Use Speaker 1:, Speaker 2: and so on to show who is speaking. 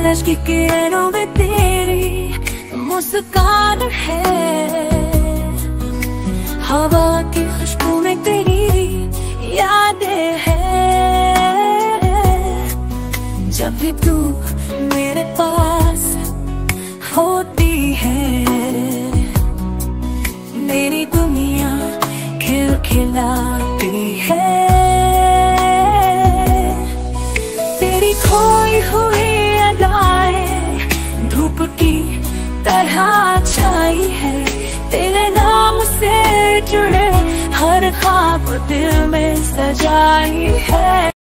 Speaker 1: सूरज की किरणों में तेरी मुस्कान है, हवा की खुशबू में तेरी यादें हैं। जब भी तू मेरे पास होती है, मेरी दुनिया खिलखिलाती है। तेरी खोई हुई अदाएं धूप की तरह छाई है, तेरे नाम से जुड़े हर ख्वाब दिल में सजाई है।